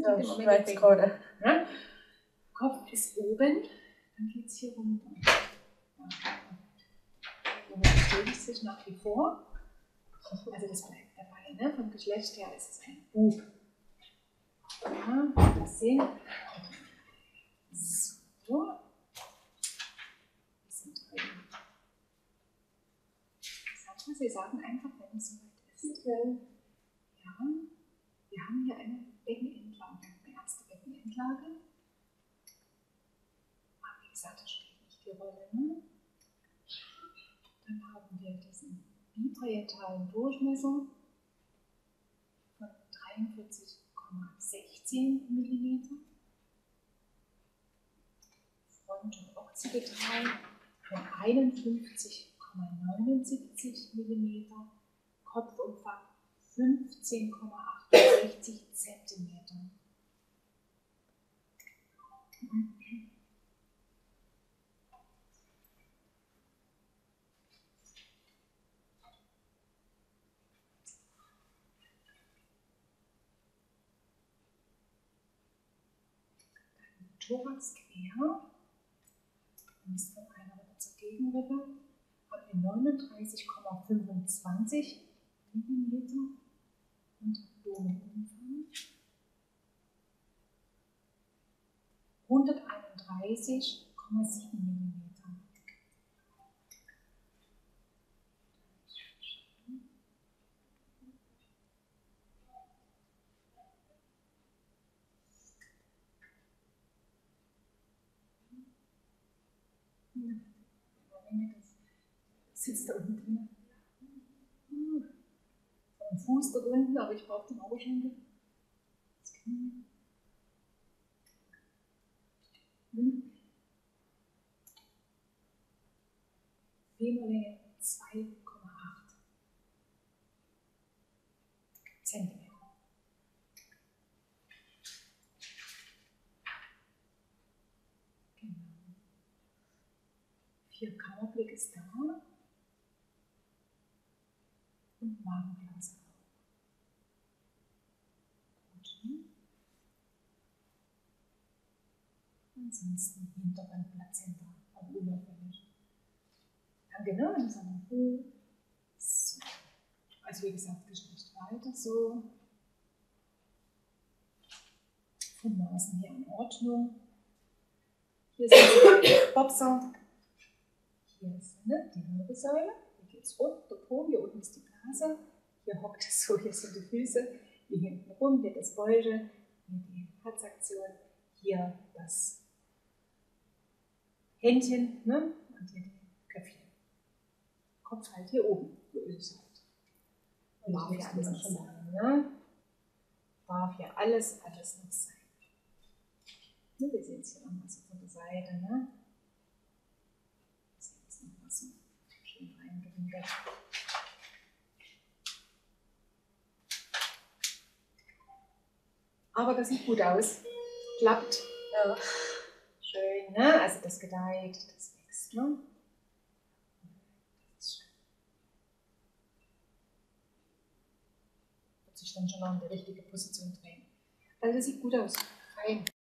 Ja, im Moment Schweiz gerade. ja? Kopf ist oben, dann geht es hier runter. Und das bewegt sich nach wie vor. Also das bleibt dabei. Ne? Vom Geschlecht her ist es ein Bub. Ja, das sehen. So. Wir sind drin. Sie sagen einfach, wenn es soweit ist. Ja, wir haben hier eine Beckenendlage, eine erste Beckenendlage. Aber wie gesagt, da spielt nicht die Rolle. Ne? Dann haben wir diesen biparietalen Durchmesser von 43,16 mm. Fronto-occipital von 51,79 mm. Kopfumfang 15,68 cm. Thorax quer, ist von einer Rippe zur Gegenrippe, haben wir 39,25 mm und Abdomenumfang 131,7 mm. Das sitzt da unten drin. Ein Fuß da unten, aber ich brauche den Oberschenkel. Das Knie. Femurlänge 2,8 cm. Genau. 4 Kammerblick ist da. Und Magenblase auch. Gut. Ansonsten Hinterband, Plazenta, auch unauffällig. Dann genau in seinem Po. So. Also wie gesagt, Geschlecht weiter so. Von Maßen her in Ordnung. Hier sind die Boxer. Hier ist die Wirbelsäule. Hier geht es rund, der Po, hier unten ist die Blase. Hier hockt es so, hier sind die Füße. Hier hinten rum, hier das Beuge. Hier die Herzaktion. Hier das Händchen, ne? Und hier die Köpfchen. Kopf halt hier oben, so ist es halt. Und darf hier alles noch sein, ne? Darf hier alles noch sein. Ne, wir sehen es hier nochmal so von der Seite, ne? Wir sehen es nochmal so schön reingewinkelt. Aber das sieht gut aus. Klappt. Ja. Schön, ne? Also das gedeiht, das wächst, ne? Das ist schön. Wird sich dann schon noch in die richtige Position drehen. Also das sieht gut aus. Fein.